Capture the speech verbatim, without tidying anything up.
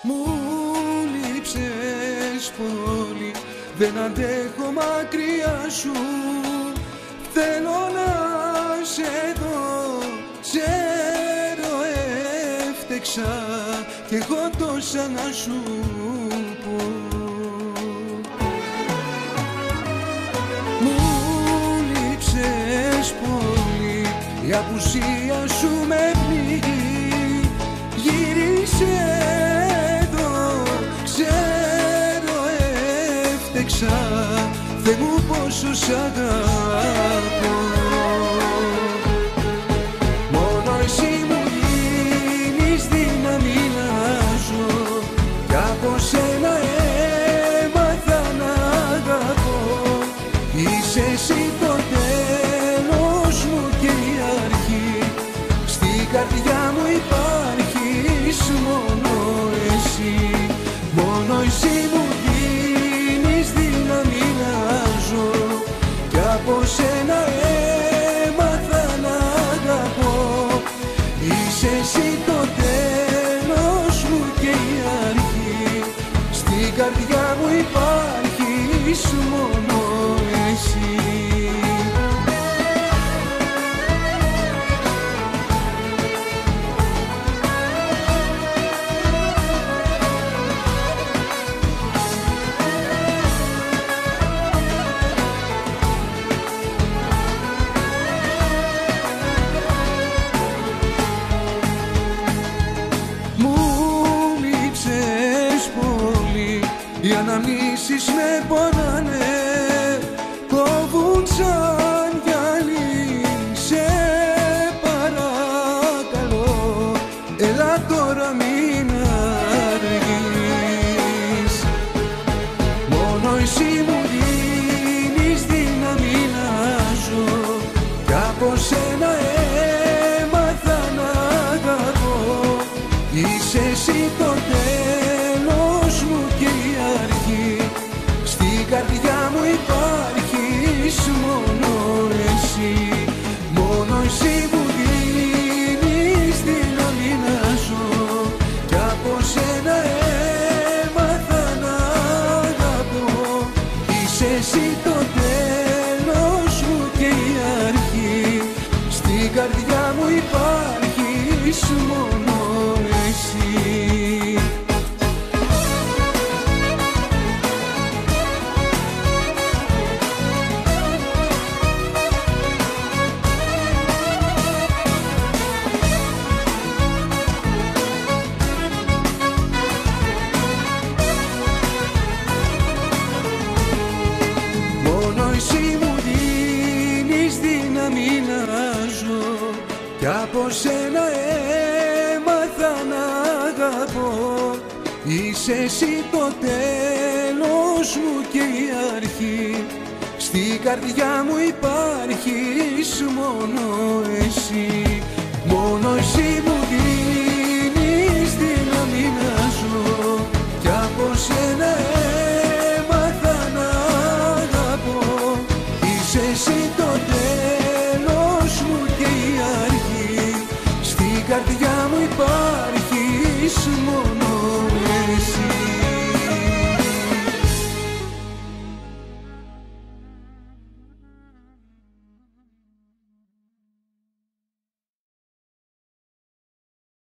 Μου λείψες πολύ, δεν αντέχω μακριά σου. Θέλω να σε δω, ξέρω έφτεξα κι έχω τόσα να σου πω. Μου λείψες πολύ, η απουσία σου με πνίγει. Γύρισε εδώ, ξέρω έφτεξα, Θεέ μου πόσο σ' αγαπώ. Μόνο εσύ μου δίνεις δύναμη να ζω, κι από σένα έμαθα να αγαπώ. Είσαι εσύ το τέλος μου και η αρχή, στην καρδιά μου υπάρχεις μόνο εσύ. Μόνο εσύ μου δίνεις δύναμη να ζω, κι από σένα έμαθα να αγαπώ. Είσαι εσύ το τέλος μου και η αρχή, στην καρδιά μου υπάρχεις μόνο εσύ. Οι αναμνήσεις με πονάνε, κόβουν σαν γυαλί. Σε παρακαλώ, έλα τώρα μην αργείς. Μόνο εσύ μου δίνεις δύναμη να ζω, κι από σένα έμαθα να αγαπώ. Είσαι εσύ το τέλος μου και η αρχή, στην καρδιά μου υπάρχεις μόνο εσύ. Μόνο εσύ μου δίνεις δύναμη να ζω, κι από σένα έμαθα να αγαπώ. Είσαι εσύ το τέλος μου και η αρχή, στην καρδιά μου υπάρχεις μόνο εσύ. Εσύ μου δίνεις δύναμη να ζω, κι από σένα έμαθα να αγαπώ. Είσαι εσύ το τέλος μου και η αρχή, στην καρδιά μου υπάρχεις μόνο εσύ. Μόνο εσύ μου δίνεις δύναμη να ζω, κι από σένα έμαθα να αγαπώ. Είσαι εσύ το τέλος μου και η αρχή, στην καρδιά μου υπάρχεις μόνο